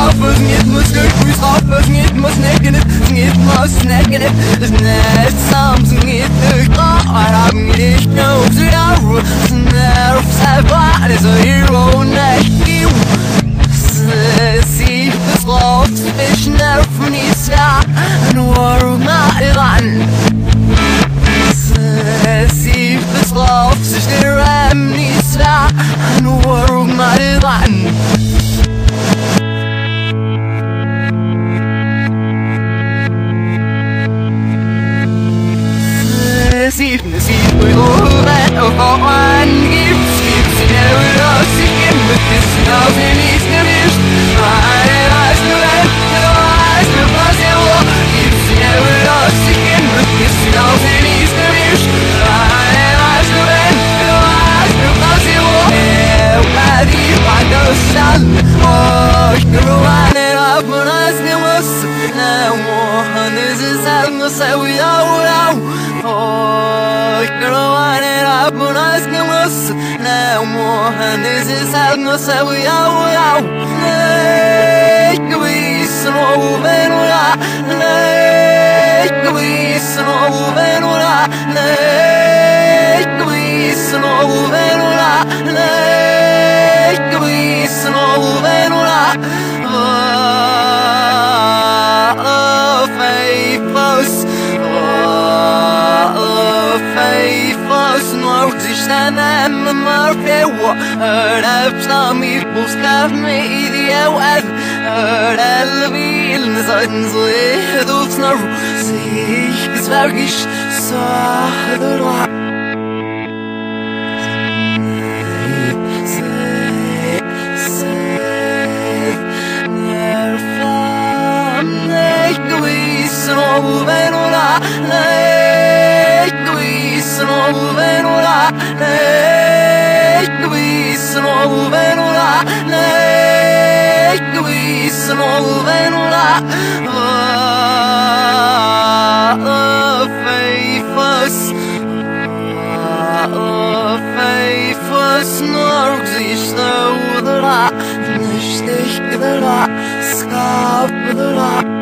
Schaufel, niet moet stuk, schaufel, niet moet snacken it, niet moet snacken it. Is net soms niet te klaar, heb niet genoeg te jou. Nerf, zij waar is a hero, niet nieuw. Zie de slot, is nerf niet ja, en waarom maar aan. Zie de slot, is de rem niet ja, en waarom maar aan. Nasiib way ogaan oo aan gips never seeking with this thousand is news I was no possible gips never seeking with this thousand is news I was no possible nobody but the sun oh you're one up when I was now one this is how no say we are oh, you're one it up when I was now more and this is how no say we are we snow venula we snow venula we snow venula we snow venula oh faithful faithful nooit is aan hem maar veel heb samen buscar me ideo af el wil zijn ze doet nou zich bezwergisch zo faithful nog zich de udra, niet ik de la, schap de la.